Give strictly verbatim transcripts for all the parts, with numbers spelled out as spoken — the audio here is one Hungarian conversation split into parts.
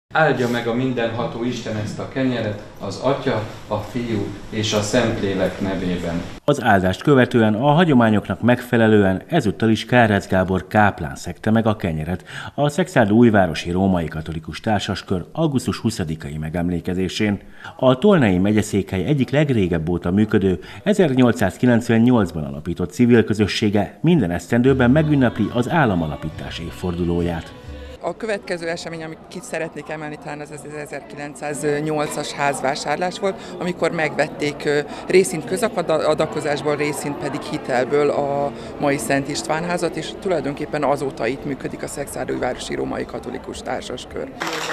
Áldja meg a mindenható Isten ezt a kenyeret, az Atya, a Fiú és a Szentlélek nevében. Az áldást követően a hagyományoknak megfelelően ezúttal is Kárez Gábor káplán szegte meg a kenyeret a Szekszárd-Újvárosi Római Katolikus Társaskör augusztus huszadikai megemlékezésén. A Tolnai megyeszékhely egyik legrégebb óta működő, ezernyolcszázkilencvennyolcban alapított civil közössége minden esztendőben megünnepli az államalapítás évfordulóját. A következő esemény, amit ki szeretnék emelni, talán az az ezerkilencszáznyolcas házvásárlás volt, amikor megvették részint közadakozásból, részint pedig hitelből a mai Szent István házat, és tulajdonképpen azóta itt működik a Szekszárd-Újvárosi Római Katolikus Társaskör.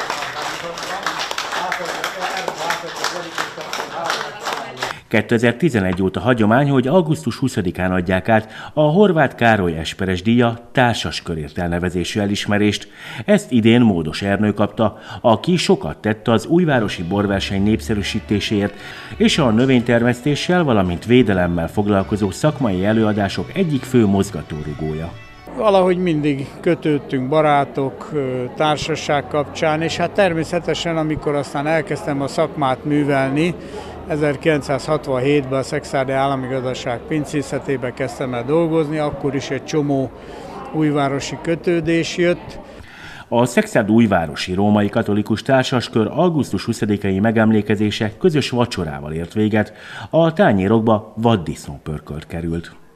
kétezer-tizenegy óta hagyomány, hogy augusztus huszadikán adják át a Horváth Károly Esperes díja társaskörért elnevezésű elismerést. Ezt idén Módos Ernő kapta, aki sokat tett az újvárosi borverseny népszerűsítéséért, és a növénytermesztéssel, valamint védelemmel foglalkozó szakmai előadások egyik fő mozgatórugója. Valahogy mindig kötődtünk barátok, társaság kapcsán, és hát természetesen, amikor aztán elkezdtem a szakmát művelni, ezerkilencszázhatvanhétben a Szekszárdi Állami Gazdaság pincészetében kezdtem el dolgozni, akkor is egy csomó újvárosi kötődés jött. A Szekszárd-Újvárosi Római Katolikus Társaskör augusztus huszadikai megemlékezése közös vacsorával ért véget, a tányérokba vaddisznó pörkölt került.